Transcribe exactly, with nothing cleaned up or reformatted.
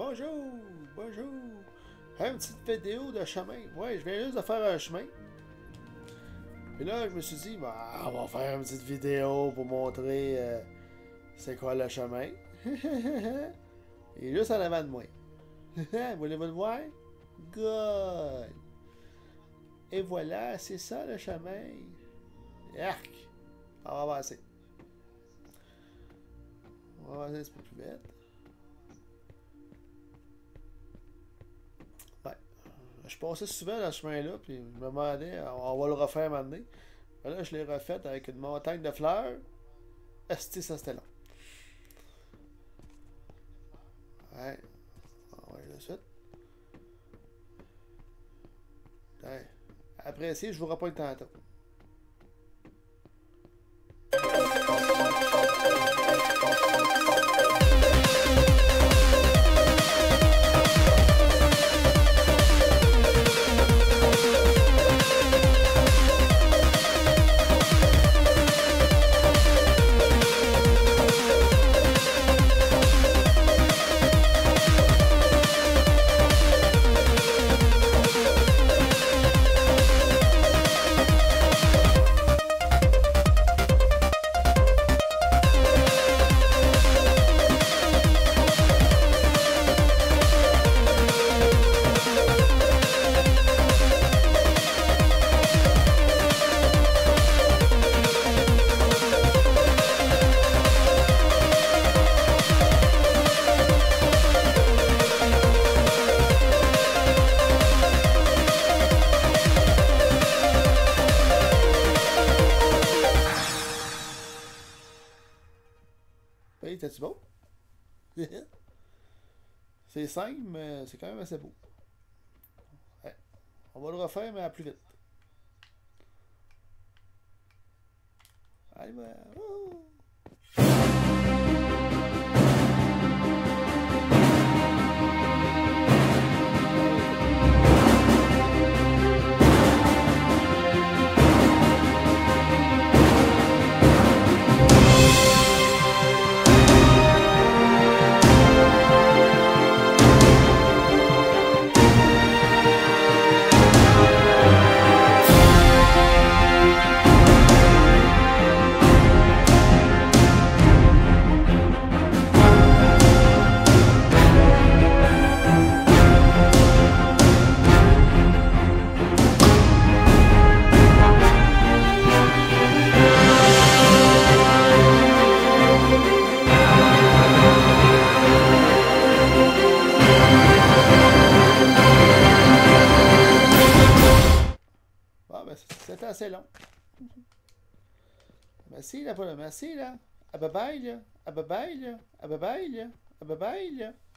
Bonjour, bonjour. Une petite vidéo de chemin. Ouais, je viens juste de faire un chemin. Et là, je me suis dit, bah, on va faire une petite vidéo pour montrer euh, c'est quoi le chemin. Il est juste en avant de moi. Voulez-vous le voir? Good. Et voilà, c'est ça le chemin. Arc. On va avancer. On va avancer un petit peu plus vite. Ouais. Je passais souvent dans ce chemin-là, puis je me demandais, on va le refaire maintenant. Là, je l'ai refait avec une montagne de fleurs. Esti, ça c'était long. Ouais. On va aller de suite. Ouais. Après, si, je vous reprends tantôt. Hey, t'es-tu beau? C'est simple, mais c'est quand même assez beau. Ouais. On va le refaire, mais à plus vite. Allez, ben... Oh! C'était assez long. Merci là, pas là. Merci là. À bye bye là. À bye bye là. À bye bye là. À bye bye là.